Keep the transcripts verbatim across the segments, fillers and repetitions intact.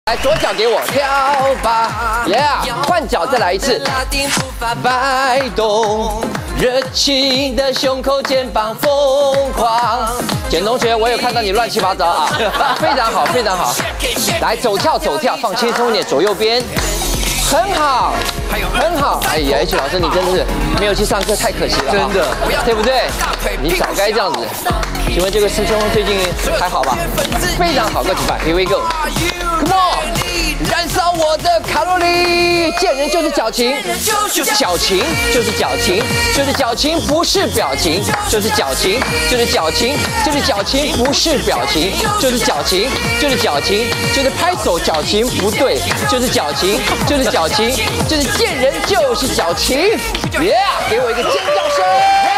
来，左脚给我跳吧 ，Yeah， 换脚再来一次，摆动热情的胸口肩膀疯狂。简同学，我有看到你乱七八糟啊，非常好，非常好。来，走跳走跳，放轻松一点，左右边，很好，很好。哎呀 ，H 老师，你真的是没有去上课，太可惜了，真的，对不对？你早该这样子。请问这个师兄最近还好吧？非常好，个几百 ，Here we go，Come on。 燃烧我的卡路里，见人就是矫情，矫情就是矫情，就是矫情，不是表情，就是矫情，就是矫情，就是矫情，不是表情，就是矫情，就是矫情，就是拍手矫情不对，就是矫情，就是矫情，就是见人就是矫情 ，Yeah， 给我一个尖叫声。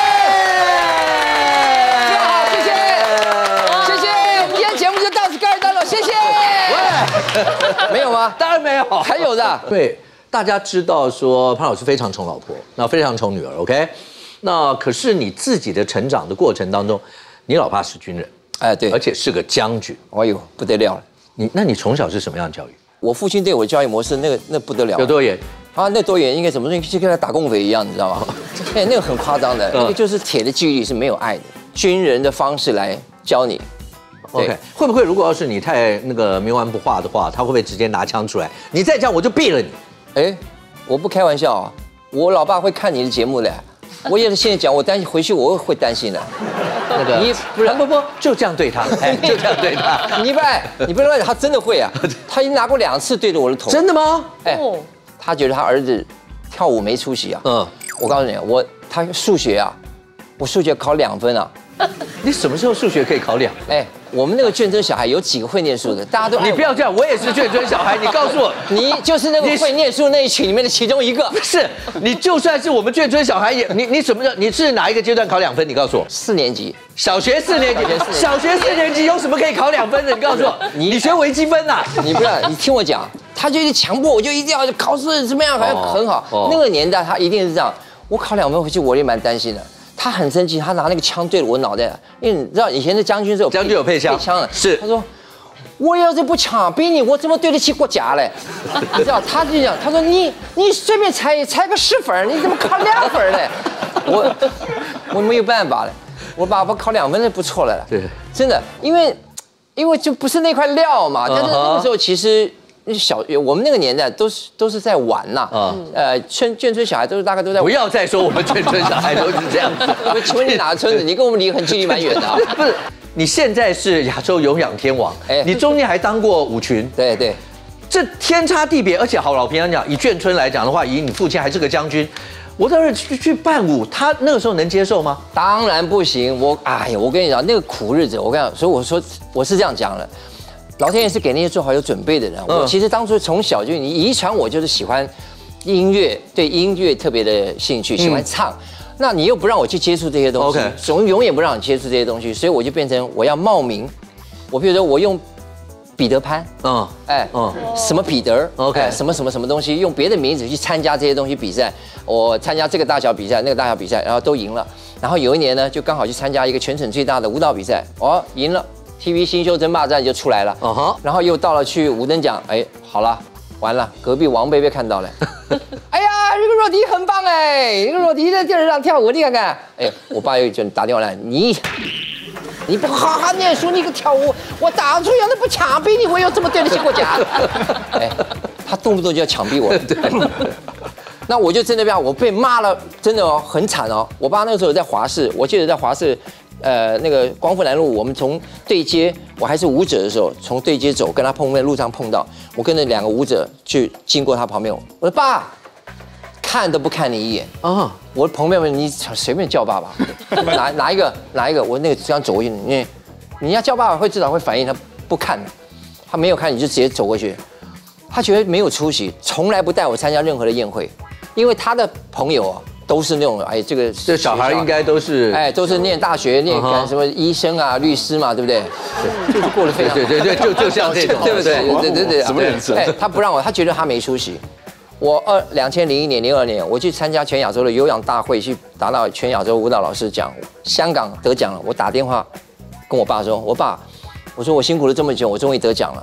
没有吗？ 当然没有， 还有的。 对，大家知道说潘老师非常宠老婆，那非常宠女儿 ，OK？ 那可是你自己的成长的过程当中，你老爸是军人， 哎，对， 而且是个将军。 哎呦，不得了了。 你那你从小是什么样的教育？ 我父亲对我的教育模式，那个那不得了。 有多严？ 啊，那多严，应该怎么说？就跟他打共匪一样，你知道吗？哎，那个很夸张的，那个就是铁的纪律是没有爱的，军人的方式来教你。 OK， 会不会如果要是你太那个冥顽不化的话，他会不会直接拿枪出来？你再这样我就毙了你！ 哎，我不开玩笑啊，我老爸会看你的节目的，我也是现在讲，我担心回去我会担心的。 那个你不然不不就这样对他，哎，就这样对他。 你不哎，你不乱讲，他真的会啊，他已经拿过两次对着我的头。 真的吗？ 哎，他觉得他儿子跳舞没出息啊。嗯，我告诉你，我他数学啊，我数学考两分啊。 你什么时候数学可以考两？ 哎，我们那个眷村小孩有几个会念书的？大家都你不要这样，我也是眷村小孩。你告诉我， 你就是那个会念书那一群里面的其中一个。 不是，你就算是我们眷村小孩，也你你什么叫你是哪一个阶段考两分？你告诉我。 四年级， 小学四年级，小学四年级有什么可以考两分的？你告诉我，你你学微积分呐？ 你不是，你听我讲，他就一直强迫我，就一定要考试怎么样，好像很好。那个年代他一定是这样，我考两分回去，我也蛮担心的。 他很生气，他拿那个枪对着我脑袋，因为你知道以前的将军是有将军有配枪， 配枪的。 是， 他说我要是不枪毙你，我怎么对得起国家嘞？你知道，他就讲，他说你你随便猜猜个十分，你怎么考两分嘞？我我没有办法了，我爸爸考两分就不错了。对，真的，因为因为就不是那块料嘛。但是那个时候其实。 小我们那个年代都是都是在玩呐，啊，呃，眷眷村小孩都是大概都在。 不要再说我们眷村小孩都是这样子。 请问你哪个村子？你跟我们离很距离蛮远的啊。 不是，你现在是亚洲有氧天王，哎，你中间还当过舞群， 对对， 这天差地别。而且好，老平常讲，以眷村来讲的话，以你父亲还是个将军，我到时候去去伴舞，他那个时候能接受吗？ 当然不行。我哎呀，我跟你讲，那个苦日子，我跟你讲，所以我说我是这样讲的。 老天爷是给那些做好有准备的人。我其实当初从小就你遗传我就是喜欢音乐，对音乐特别的兴趣，喜欢唱。那你又不让我去接触这些东西，总永远不让你接触这些东西，所以我就变成我要冒名。我比如说我用彼得潘，嗯，哎，嗯，什么彼得 ，OK， 什么什么什么东西，用别的名字去参加这些东西比赛。我参加这个大小比赛，那个大小比赛，然后都赢了。然后有一年呢，就刚好去参加一个全省最大的舞蹈比赛，哦，赢了。 T V 新秀争霸战就出来了， uh-huh. 然后又到了去五等奖，哎，好了，完了，隔壁王贝贝看到了，哎呀，这个若迪很棒哎，这个若迪在电视上跳舞，你看看，哎，我爸又就打电话来，你，你不好好念书，你个跳舞，我当初要是不枪毙你，我有这么对得起国家？哎，他动不动就要枪毙我，那我就真的这样，我被骂了，真的哦，很惨哦。我爸那个时候在华视，我记得在华视。 呃，那个光复南路，我们从对接，我还是舞者的时候，从对接走，跟他碰面，路上碰到，我跟着两个舞者去经过他旁边，我说爸，看都不看你一眼啊！我的朋友们，你随便叫爸爸，哪哪一个哪一个，我那个这样走过去，你你要叫爸爸会至少会反应，他不看，他没有看你就直接走过去，他觉得没有出息，从来不带我参加任何的宴会，因为他的朋友啊。 都是那种哎，这个这小孩应该都是哎， 都是念大学、念什么医生啊、律师嘛，对不对？对，就是过得非常对对对，就就像这种， 对不对？对对对， 什么人生？ 哎，他不让我，他觉得他没出息。我二两千零一年、零二年，我去参加全亚洲的有氧大会，去达到全亚洲舞蹈老师奖，香港得奖了。我打电话跟我爸说：“我爸，我说我辛苦了这么久，我终于得奖了。”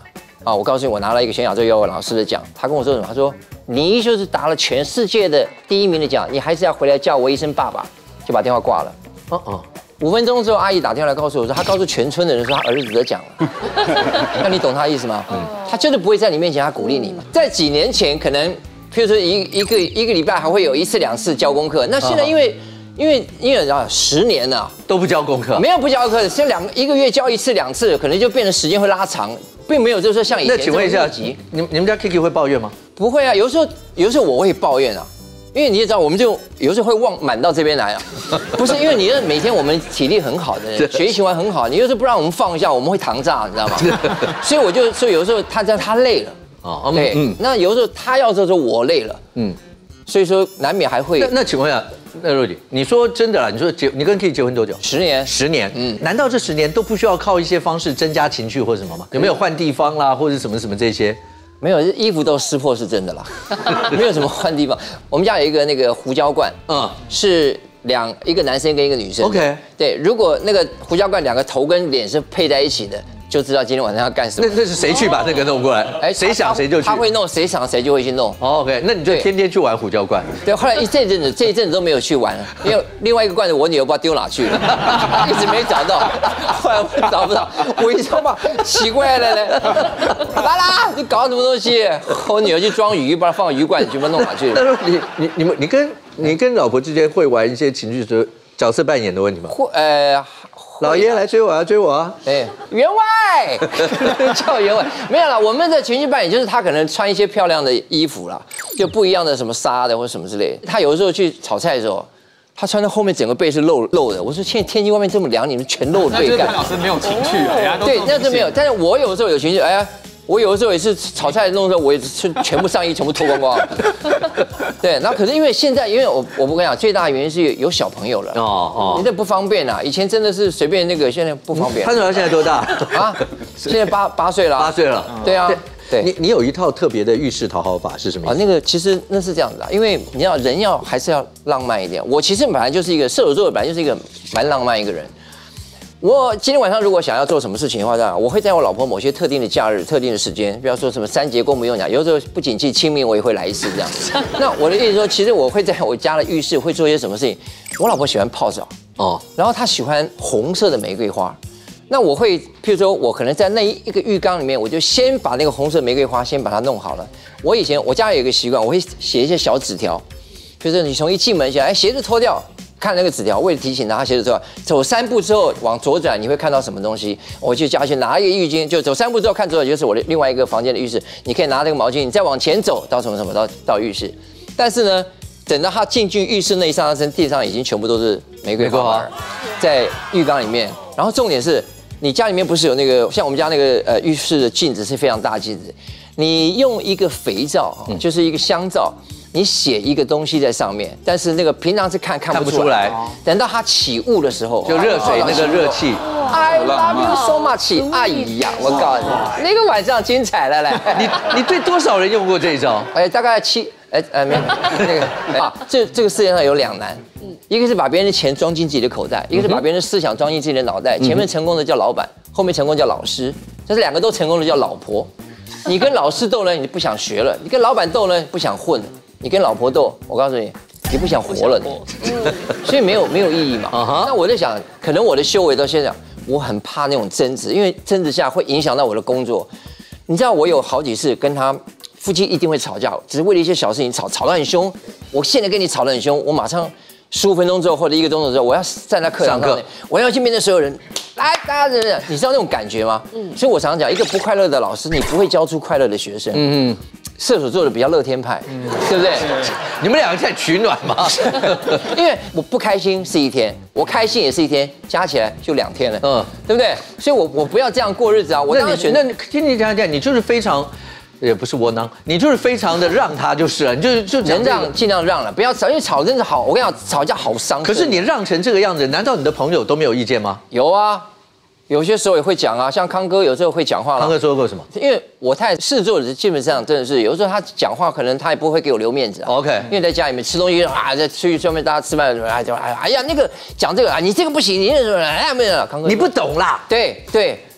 啊，我告诉你，我拿了一个全亚洲摇滚老师的奖。他跟我说什么？他说你就是拿了全世界的第一名的奖，你还是要回来叫我一声爸爸，就把电话挂了。哦哦。五分钟之后，阿姨打电话来告诉我说，她告诉全村的人说，她儿子得奖了。那你懂她意思吗？嗯，她就是不会在你面前，她鼓励你嘛。在几年前，可能譬如说一一个一个礼拜还会有一次两次交功课，那现在因为因为因为啊十年了都不交功课， 没有不交功课，现在两一个月交一次两次，可能就变成时间会拉长，并没有就是说像以前。 那请问一下，你你们家 Kiki 会抱怨吗？ 不会啊，有时候有时候我会抱怨啊。因为你也知道，我们就有时候会忘满到这边来啊，不是因为你每天我们体力很好的人，学习习惯很好，你就是不让我们放下，我们会糖炸，你知道吗？所以我就说有时候他这样他累了，哦，对，嗯，那有时候他要做时候我累了，嗯，所以说难免还会。 那那请问一下，那若姐，你说真的啦，你说结你跟 Kiki 结婚多久？ 十年， 十年，嗯，难道这十年都不需要靠一些方式增加情趣或什么吗？有没有换地方啦，或者什么什么这些？ 没有，衣服都撕破是真的啦，没有什么换地方。我们家有一个那个胡椒罐，嗯，是两一个男生跟一个女生。 OK， 对，如果那个胡椒罐两个头跟脸是配在一起的，就知道今天晚上要干什么。 那那是谁去把那个弄过来？哎，谁想谁就去。 他会弄，谁想谁就会去弄。 哦 OK， 那你就天天去玩胡椒罐。 对，后来一这阵子这一阵子都没有去玩了，因为另外一个罐子我女儿不知道丢哪去了，一直没找到。后来我找不到，我一说嘛，奇怪了嘞，拉拉，你搞什么东西？我女儿去装鱼，把它放鱼罐里去，不知道弄哪去了。 那说你你你们你跟你跟老婆之间会玩一些情绪的角色扮演的问题吗？ 会呃。 老爷来追我啊，追我啊！ 哎，员外叫员外，没有啦。我们的情绪扮演就是他可能穿一些漂亮的衣服啦，就不一样的什么纱的或什么之类的。他有的时候去炒菜的时候，他穿到后面整个背是露露的。我说现在天气外面这么凉，你们全露背干。 那潘老师没有情趣啊， 对，那是没有。但是我有时候有情绪，哎呀。我有的时候也是炒菜弄的时候，我也是全部上衣全部脱光光。对，那可是因为现在，因为我我不跟你讲，最大的原因是有小朋友了。哦哦，你这不方便啊！以前真的是随便那个，现在不方便。 潘主任现在多大啊？现在八八岁了。 八岁了。 对啊。对， 你你有一套特别的浴室讨好法是什么意思？ 啊，那个其实那是这样子的，因为你要人要还是要浪漫一点。我其实本来就是一个射手座，本来就是一个蛮浪漫一个人。我今天晚上如果想要做什么事情的话，这样我会在我老婆某些特定的假日、特定的时间，比方说什么三节公不用讲，有时候不景气清明我也会来一次这样。那我的意思说，其实我会在我家的浴室会做一些什么事情？我老婆喜欢泡澡哦，然后她喜欢红色的玫瑰花，那我会譬如说我可能在那一个浴缸里面，我就先把那个红色玫瑰花先把它弄好了。我以前我家有一个习惯，我会写一些小纸条，比如说你从一进门起来，哎，鞋子脱掉。看那个纸条，为了提醒他，他鞋子脱掉，走三步之后往左转，你会看到什么东西？我去家去拿一个浴巾，就走三步之后看左转就是我的另外一个房间的浴室，你可以拿那个毛巾，你再往前走到什么什么到到浴室。但是呢，等到他进去浴室那一刹那间，地上已经全部都是玫瑰花，在浴缸里面。然后重点是你家里面不是有那个像我们家那个呃浴室的镜子是非常大镜子，你用一个肥皂，就是一个香皂。你写一个东西在上面，但是那个平常是看看不出来，等到它起雾的时候， 就热水那个热气 ，I love you so much， 哎呀，我告诉你，那个晚上精彩了嘞！ 你你对多少人用过这一招？ 哎，大概七，哎哎没那个啊，这这个世界上有两难，一个是把别人的钱装进自己的口袋，一个是把别人的思想装进自己的脑袋。前面成功的叫老板，后面成功叫老师，这是两个都成功的叫老婆。你跟老师斗呢，你不想学了；你跟老板斗呢，不想混了。你跟老婆斗，我告诉你，你不想活了你，所以没有没有意义嘛。Uh-huh. 那我在想，可能我的修为到现在，我很怕那种争执，因为争执下会影响到我的工作。你知道，我有好几次跟他夫妻一定会吵架，只是为了一些小事情吵，吵得很凶。我现在跟你吵得很凶，我马上十五分钟之后或者一个钟头之后，我要站在课堂上面，我要去面对所有人，来，大家人，你知道那种感觉吗？嗯。所以我常常讲，一个不快乐的老师，你不会教出快乐的学生。嗯嗯。射手座的比较乐天派，嗯、对不对？ 你们两个在取暖吗？ 因为我不开心是一天，我开心也是一天，加起来就两天了，嗯，对不对？所以我我不要这样过日子啊！我当然选。 那听你讲讲，你就是非常，也不是窝囊，你就是非常的让他就是了，你就是就能让尽量让了，不要吵，因为吵真的好，我跟你讲，吵架好伤。 可是你让成这个样子，难道你的朋友都没有意见吗？ 有啊。有些时候也会讲啊，像康哥有时候会讲话。 康哥说过什么？ 因为我太狮子座的，基本上真的是有时候他讲话，可能他也不会给我留面子啊。 OK， 因为在家里面吃东西啊，在出去外面大家吃饭的时候，哎就哎呀那个讲这个啊，你这个不行，你那什么哎没有，康哥你不懂啦。 对对，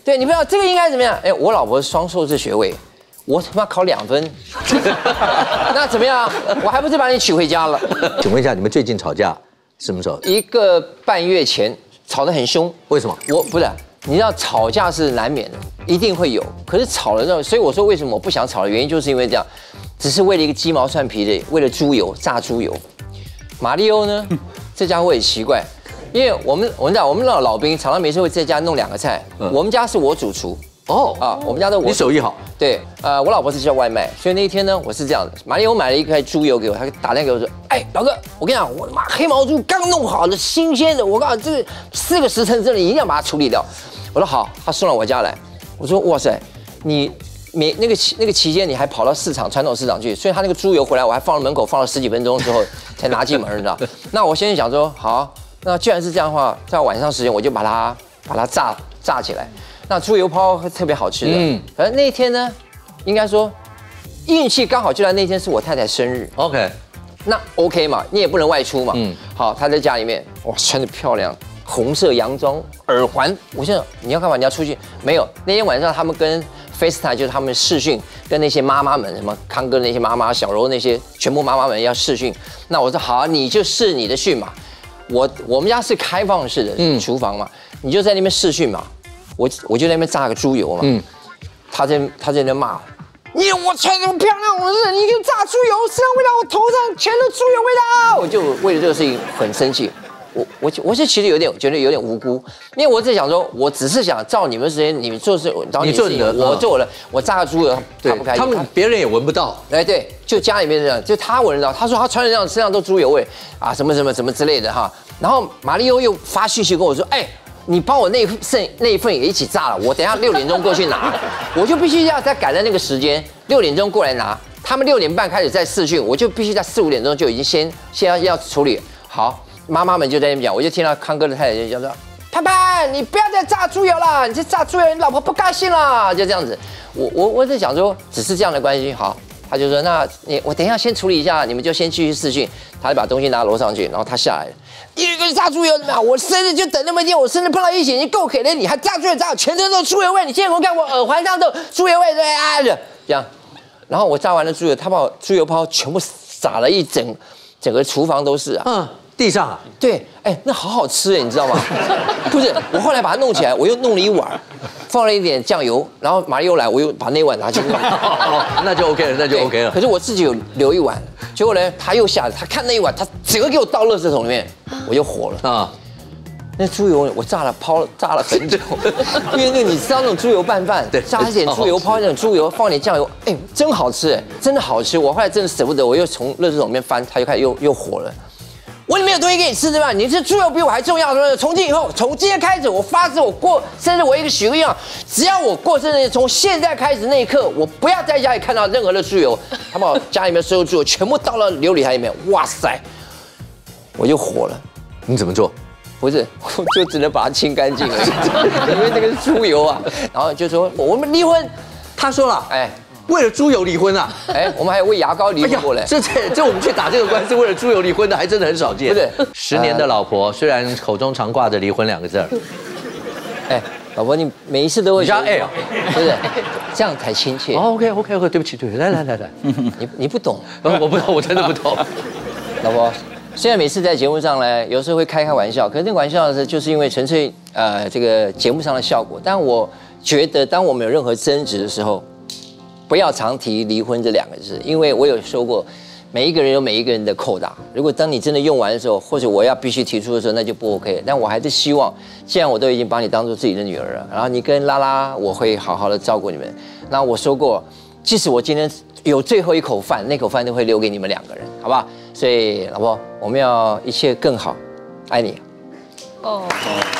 对，你不知道这个应该怎么样？哎，我老婆双硕士学位，我他妈考两分，那怎么样？我还不是把你娶回家了？ 请问一下，你们最近吵架什么时候？ 一个半月前吵得很凶， 为什么？ 我不是，你知道吵架是难免的，一定会有。可是吵了之后，所以我说为什么我不想吵的原因，就是因为这样，只是为了一个鸡毛蒜皮的，为了猪油炸猪油。马里欧呢，这家伙也奇怪，因为我们我们讲我们老老兵常常没事会在家弄两个菜，嗯、我们家是我主厨。哦啊，我们家的我你手艺好， 对，呃，我老婆是叫外卖，所以那一天呢，我是这样的，马里欧买了一块猪油给我，他打电话给我说，哎，老哥，我跟你讲，我他妈黑毛猪刚弄好的，新鲜的，我告诉你，这个四个时辰之内一定要把它处理掉。我说好，他送到我家来，我说哇塞，你每那个期那个期间你还跑到市场传统市场去，所以他那个猪油回来，我还放到门口放了十几分钟之后才拿进门，你知道？那我先想说，好，那既然是这样的话，在晚上时间我就把它把它炸炸起来。那猪油泡特别好吃的，嗯，反正那一天呢，应该说运气刚好就在那天是我太太生日 ，OK， 那 OK 嘛，你也不能外出嘛，嗯，好，她在家里面，哇，穿得漂亮，红色洋装，耳环，我现在你要干嘛？你要出去？没有，那天晚上他们跟 FaceTime 就是他们视讯，跟那些妈妈们，什么康哥那些妈妈、小柔那些全部妈妈们要视讯，那我说好，你就视你的讯嘛，我我们家是开放式的嗯厨房嘛，你就在那边视讯嘛。我我就在那边炸个猪油嘛，嗯，他在他在那骂，你我穿这么漂亮，我是你就炸猪油，身上味道，我头上全都猪油味道，我就为了这个事情很生气。我我我是其实有点觉得有点无辜，因为我在想说，我只是想照你们时间，你们做事，然后你做你的，我做了，我炸个猪油，他不开心， 他们别人也闻不到， 哎对，就家里面这样，就他闻得到，他说他穿的这样身上都猪油味啊，什么什么什么之类的哈，然后马里欧又发讯息跟我说，哎。你帮我那份那一份也一起炸了，我等一下六点钟过去拿，我就必须要再赶在那个时间，六点钟过来拿。他们六点半开始在视讯，我就必须在四五点钟就已经先先要要处理好。妈妈们就在那边讲，我就听到康哥的太太就讲说：“潘潘，你不要再炸猪油了，你这炸猪油，你老婆不高兴了。”就这样子，我我我在想说，只是这样的关系好。他就说：“那你我等一下先处理一下，你们就先继续视讯。”他就把东西拿楼上去，然后他下来了。一个炸猪油怎么样？我生日就等那么一天，我生日碰到疫情已经够可怜，你还炸猪油炸，全身都猪油味。你现在给我看我耳环上都猪油味，对啊，这样。然后我炸完了猪油，他把我猪油泡全部撒了一整整个厨房都是啊。嗯， 地上啊。 对，哎，那好好吃哎，你知道吗？不是，我后来把它弄起来，我又弄了一碗，放了一点酱油，然后马里欧来，我又把那碗拿去弄。 那就 OK 了，那就 OK 了。 可是我自己有留一碗。结果呢，他又下来，他看那一碗，他整个给我倒垃圾桶里面，我就火了啊！那猪油我炸了泡炸了很久，因为那个你知道那种猪油拌饭，对，加一点猪油泡那种猪油，放点酱油，哎，真好吃哎，真的好吃！我后来真的舍不得，我又从垃圾桶里面翻，他就开始又又火了。我里面有东西给你吃对吧？你这猪油比我还重要，是不是？从今以后，从今天开始，我发誓，我过生日我一个许个愿，只要我过生日，从现在开始那一刻，我不要在家里看到任何的猪油。他把我家里面所有猪油全部倒到琉璃台里面，哇塞，我就火了。 你怎么做？ 不是，我就只能把它清干净了，因为那个是猪油啊。然后就说我们离婚， 他说了，哎。为了猪油离婚啊！ 哎，我们还有为牙膏离婚过嘞。 这这这，我们去打这个官司，为了猪油离婚的，还真的很少见。 不是， 十年的老婆，虽然口中常挂着离婚两个字儿。 哎，老婆，你每一次都会加哎啊， 不是，这样才亲切。 哦 ，OK OK OK， 对不起对不起，来来来来， 你你不懂， 我不懂，我真的不懂。 老婆，虽然每次在节目上呢，有时候会开开玩笑，可是那个玩笑是就是因为纯粹呃这个节目上的效果。但我觉得，当我们有任何争执的时候，不要常提离婚这两个字，因为我有说过，每一个人有每一个人的扣打。如果当你真的用完的时候，或者我要必须提出的时候，那就不 OK。但我还是希望，既然我都已经把你当做自己的女儿了，然后你跟拉拉，我会好好的照顾你们。那我说过，即使我今天有最后一口饭，那口饭都会留给你们两个人，好不好？所以老婆，我们要一切更好，爱你。哦。